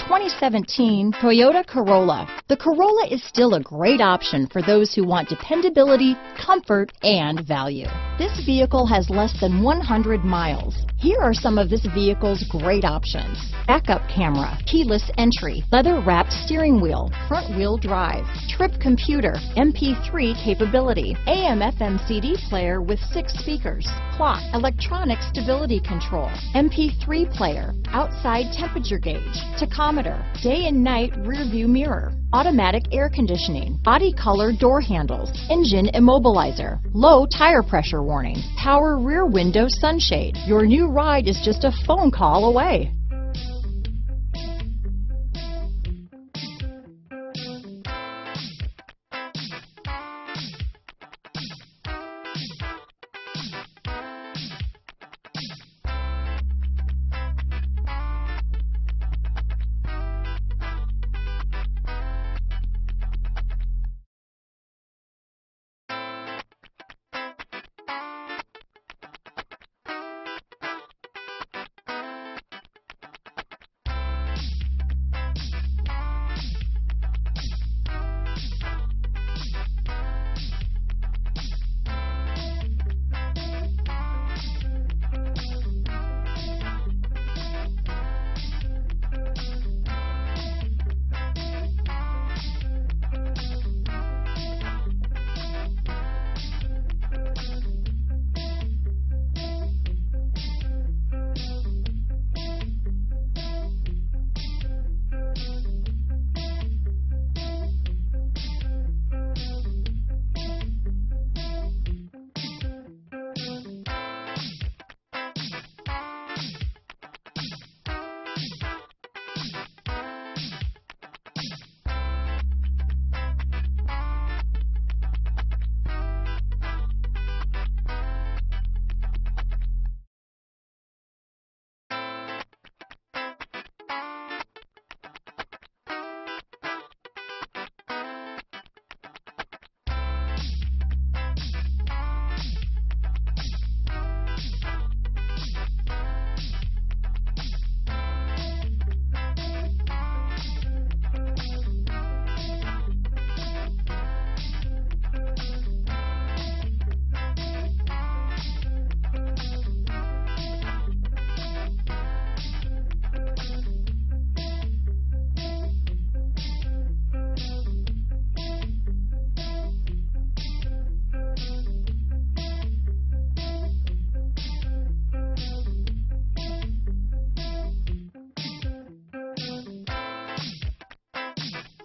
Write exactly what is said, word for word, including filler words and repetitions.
twenty seventeen Toyota Corolla. The Corolla is still a great option for those who want dependability, comfort, and value. This vehicle has less than one hundred miles. Here are some of this vehicle's great options: backup camera, keyless entry, leather-wrapped steering wheel, front-wheel drive, trip computer, M P three capability, A M F M C D player with six speakers, clock, electronic stability control, M P three player, outside temperature gauge, tachometer, day and night rear view mirror, automatic air conditioning, body color door handles, engine immobilizer, low tire pressure warning, power rear window sunshade. Your new ride is just a phone call away.